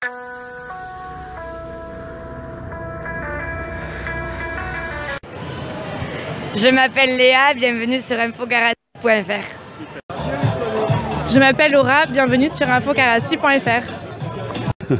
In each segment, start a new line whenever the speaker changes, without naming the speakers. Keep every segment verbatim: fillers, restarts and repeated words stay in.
Je m'appelle Léa, bienvenue sur infocarassi point F R.
Je m'appelle Laura, bienvenue sur infocarassi point F R.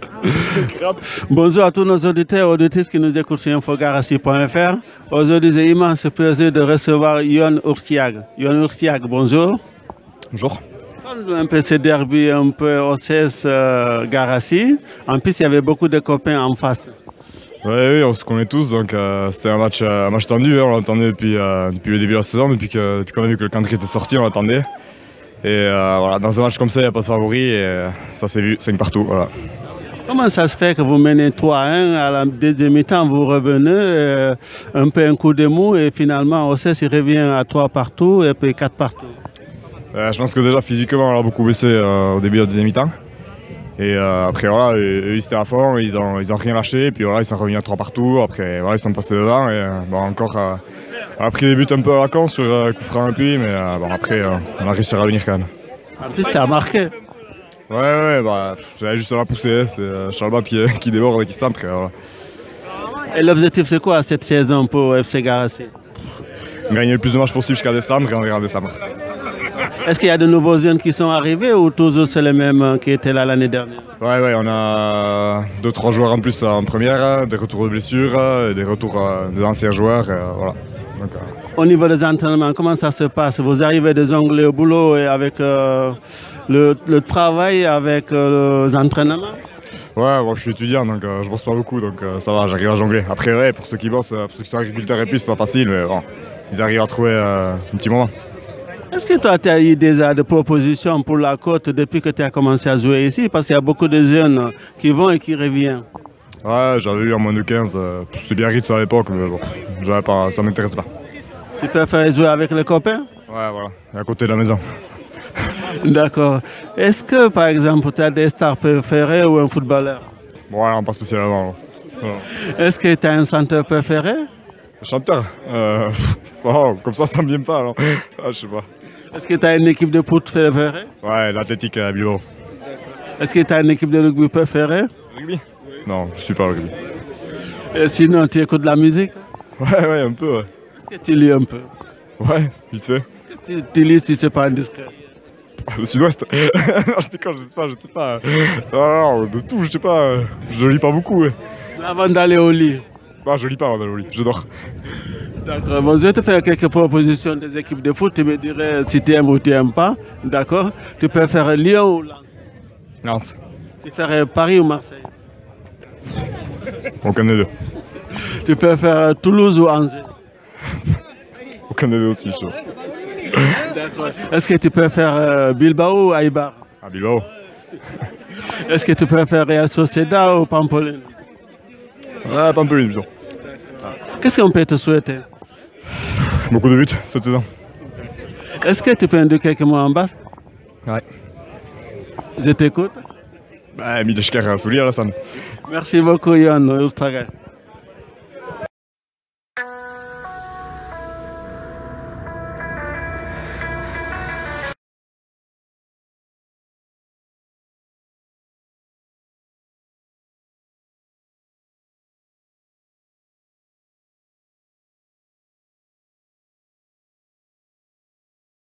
Bonjour à tous nos auditeurs et auditrices qui nous écoutent sur infocarassi point F R. Aujourd'hui, j'ai immense plaisir de recevoir Yoann Urtiag. Yoann Urtiag, bonjour.
Bonjour.
Parle-nous un peu ce derby, un peu O C S euh, Garassi. En plus, il y avait beaucoup de copains en face.
Oui, oui, on se connaît tous, donc euh, c'était un match, euh, un match tendu, hein, on l'attendait depuis, euh, depuis le début de la saison, depuis qu'on depuis qu'on a vu que le calendrier était sorti, on l'attendait. Et euh, voilà, dans un match comme ça, il n'y a pas de favori et euh, ça s'est vu, cinq partout. Voilà.
Comment ça se fait que vous menez trois à un, à la deuxième mi-temps, vous revenez, euh, un peu un coup de mou et finalement O C S il revient à trois partout et puis quatre partout?
euh, Je pense que déjà physiquement, on a beaucoup baissé euh, au début de la deuxième mi-temps. Et euh, après voilà, eux ils étaient à fond, ils ont, ils ont rien lâché, et puis voilà, ils sont revenus à trois partout, après voilà, ils sont passés devant, et euh, bon, encore, euh, on a pris des buts un peu à la con sur euh, coup franc et puis, mais euh, bon, après euh, on a réussi à revenir quand même.
En plus, t'as marqué.
Ouais, ouais, bah, j'avais juste à la pousser, c'est euh, Charlotte qui, qui déborde et qui centre. Et, voilà.
Et l'objectif c'est quoi cette saison pour F C Garassi?
Gagner le plus de matchs possible jusqu'à décembre et on verra en décembre.
Est-ce qu'il y a de nouveaux jeunes qui sont arrivés ou toujours c'est les mêmes qui étaient là l'année dernière?
Ouais, ouais, on a deux trois joueurs en plus en première, des retours de blessures, des retours euh, des anciens joueurs, euh, voilà. Donc, euh...
Au niveau des entraînements, comment ça se passe? Vous arrivez de jongler au boulot et avec euh, le, le travail, avec euh, les entraînements?
Ouais, bon, je suis étudiant donc euh, je bosse pas beaucoup donc euh, ça va, j'arrive à jongler. Après, ouais, pour ceux qui bossent, pour ceux qui sont agriculteurs et plus, c'est pas facile, mais bon, ils arrivent à trouver euh, un petit moment.
Est-ce que toi, tu as eu déjà des propositions pour la côte depuis que tu as commencé à jouer ici? Parce qu'il y a beaucoup de jeunes qui vont et qui reviennent.
Ouais, j'avais eu en moins de quinze. Euh, C'était bien Ritz à l'époque, mais bon, pas, ça m'intéresse pas.
Tu préfères jouer avec les copains?
Ouais, voilà, à côté de la maison.
D'accord. Est-ce que, par exemple, tu as des stars préférées ou un footballeur?
Bon, non, pas spécialement. Voilà.
Est-ce que tu as un chanteur préféré?
Un chanteur euh, oh, comme ça, ça me vient pas, alors. Ah, je sais pas.
Est-ce que tu as une équipe de foot préférée?
Ouais, l'athlétique à Bilbao.
Est-ce que tu as une équipe de rugby préférée?
Rugby? Non, je suis pas au rugby.
Et sinon, tu écoutes de la musique?
Ouais, ouais, un peu, ouais.
Est-ce que tu lis un peu?
Ouais, vite fait.
Tu, tu lis si c'est pas indiscret?
Le Sud-Ouest. Non, je déconne, je sais pas, je sais pas. Non, non, de tout, je sais pas. Je lis pas beaucoup, ouais.
Avant d'aller au lit?
Non, je lis pas avant d'aller au lit, je dors.
D'accord, bon, je vais te faire quelques propositions des équipes de foot, tu me dirais si tu aimes ou tu n'aimes pas, d'accord? Tu préfères Lyon ou Lens?
Lens.
Tu préfères Paris ou Marseille?
Aucun des deux.
Tu préfères Toulouse ou Angers?
Aucun des deux aussi, je
D'accord. Est-ce que tu préfères euh, Bilbao ou Eibar?
Ah, Bilbao.
Est-ce que tu préfères Real Sociedad ou Pampelune?
Ah, Pampelune, plutôt.
Qu'est-ce qu'on peut te souhaiter?
Beaucoup de buts cette saison.
Est-ce que tu peux indiquer quelques mots en bas?
Ouais.
Je t'écoute.
Bah, Mideshker, Souli, Alassane.
Merci beaucoup, Yoann Urtiag.